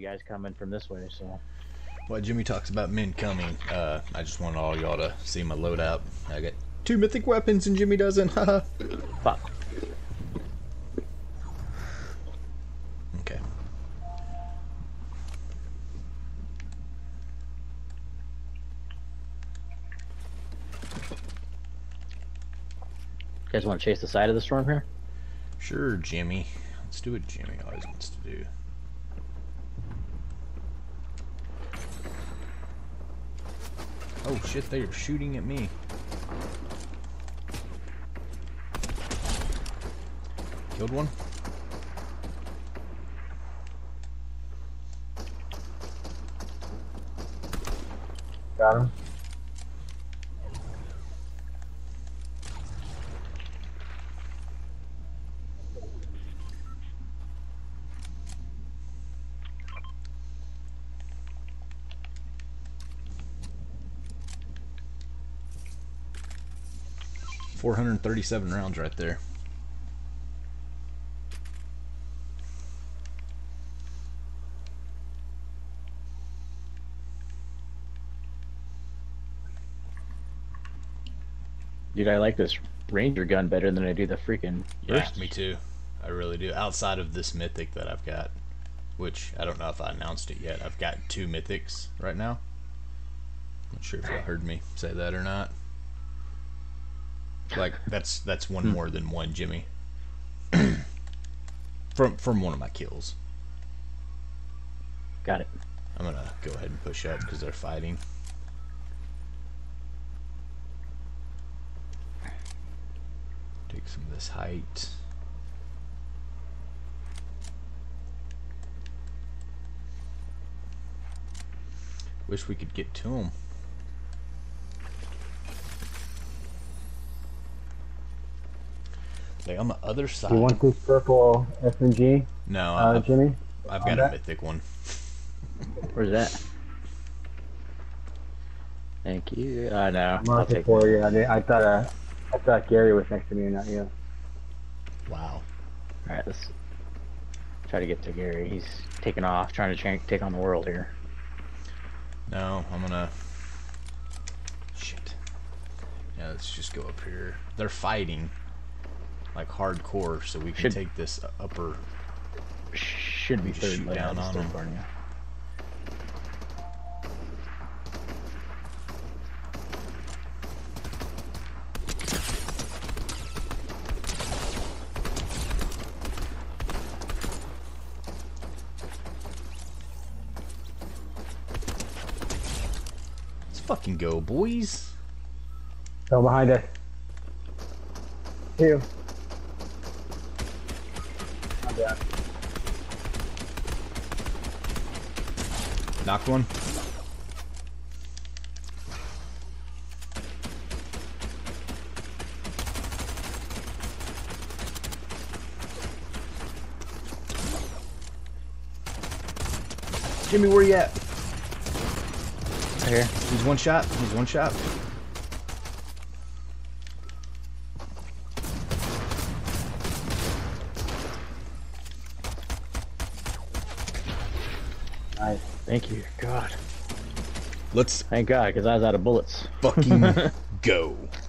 guys coming from this way, so. While Jimmy talks about men coming, I just want all y'all to see my loadout. I got 2 mythic weapons and Jimmy doesn't. Haha. Fuck. Okay. You guys want to chase the side of the storm here? Sure, Jimmy. Let's do what Jimmy always wants to do. Oh shit, they are shooting at me. Killed one. Got him. $437 rounds right there. Dude, I like this Ranger gun better than I do the freaking Yeah, burst. me too. I really do. Outside of this mythic that I've got, which I don't know if I announced it yet. I've got 2 mythics right now. Not sure if y'all heard me say that or not. Like that's one more than one, Jimmy. from one of my kills. Got it. I'm gonna go ahead and push up because they're fighting. Take some of this height. Wish we could get to them. They on the other side. Do you want this purple SMG, No, Jimmy? I've got a mythic one. Where's that? Thank you. No, I'll Mark it take for it. you. I thought Gary was next to me, not you. Wow. Alright, let's try to get to Gary. He's taking off, trying to take on the world here. No, I'm gonna... Shit. Yeah, let's just go up here. They're fighting. Like hardcore, so we can take this upper... Should be Just third shoot layout down in on Stone him. Barn, yeah. Let's fucking go, boys. Go behind us. Two. I'm down. Knocked one. Jimmy, where you at? Right here. He's one shot. He's one shot. Nice. Thank you, God. Let's Thank God, because I was out of bullets. fucking go.